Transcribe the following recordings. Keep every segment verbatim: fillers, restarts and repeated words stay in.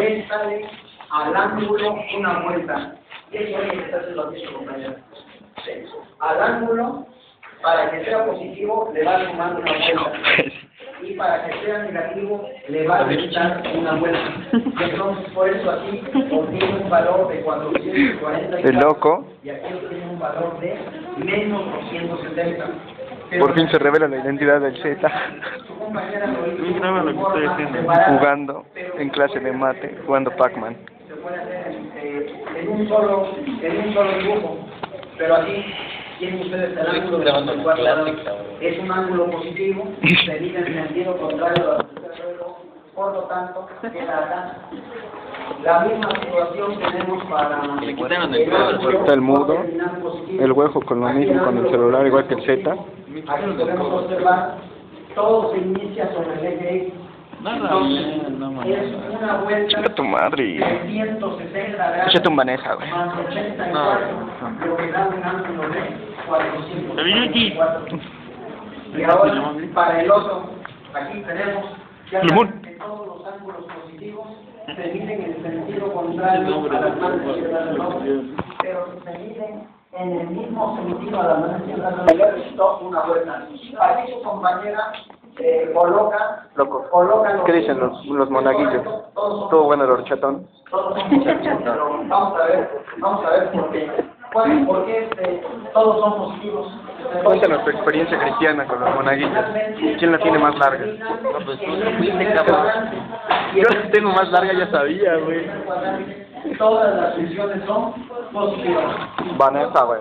le sale al ángulo una vuelta. Y eso es lo que está haciendo aquí su compañero. ¿Sí? Al ángulo, para que sea positivo, le va a sumar una vuelta. Y para que sea negativo, le va a restar una vuelta. Y entonces, por eso aquí obtiene un valor de cuatrocientos cuarenta y cuatro. El loco. Y aquí obtiene un valor de menos doscientos setenta. Por fin se revela la identidad del Z. Su compañera lo hizo No sabe lo que estoy haciendo. Jugando en clase de mate, jugando Pac-Man. Se puede hacer en, eh, en un solo en un solo dibujo, pero aquí tienen ustedes el ángulo de sesenta y cuatro grados. Es un ángulo positivo, se mide en sentido contrario a la velocidad del reloj, por lo tanto queda acá. La misma situación tenemos para Le quitaron el cuadro. Está el mudo, el huejo con lo mismo, con el celular igual que el Z. Aquí podemos observar, todo se inicia sobre el eje X. Entonces, es una vuelta Chica tu madre. de ciento sesenta grados Échate un Vanessa, güey. más ochenta y cuatro, lo que da un ángulo de cuatrocientos ochenta y cuatro. Y ahora, para el otro, aquí tenemos ya que todos los ángulos positivos se miden en el sentido contrario a las manos izquierdas del hombre, pero se miden en el mismo sentido a las manos izquierdas del hombre. Necesito una vuelta. Aquí su compañera eh, coloca, Loco. coloca los ¿Qué dicen los, los monaguillos? Todo bueno el horchatón. todos son positivos, pero vamos a ver, vamos a ver por qué. ¿Cuál, ¿Por qué este, todos son positivos? Cuéntanos tu experiencia cristiana con los monaguillos. ¿Quién la tiene más larga? No, pues tú fuiste, cabrón. Yo la tengo más larga, ya sabía, güey. Todas las funciones son positivas. Vanessa, güey.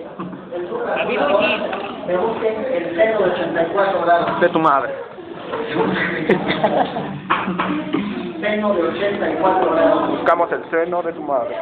Me busquen el seno de ochenta y cuatro grados. De tu madre. Seno de ochenta y cuatro grados. Buscamos el seno de tu madre.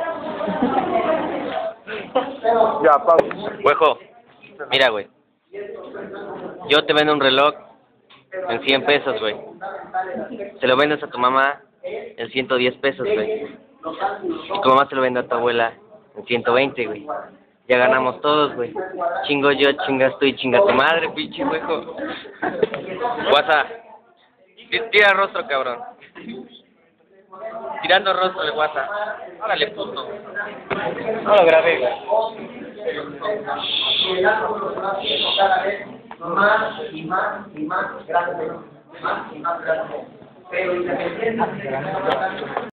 Ya, pausa. Huejo, mira, güey. Yo te vendo un reloj en cien pesos, güey. Se lo vendes a tu mamá en ciento diez pesos, güey. Y tu mamá se lo vende a tu abuela en ciento veinte, güey. Ya ganamos todos, güey. Chingo yo, chingas tú y chinga tu madre, pinche huejo. Guasa. Tira rostro, cabrón. Tirando rostro de guasa. Órale, puto. No lo grabé, güey. Y el ángulo se va haciendo cada vez más y más y más grande. Más y más grande. Pero independientemente de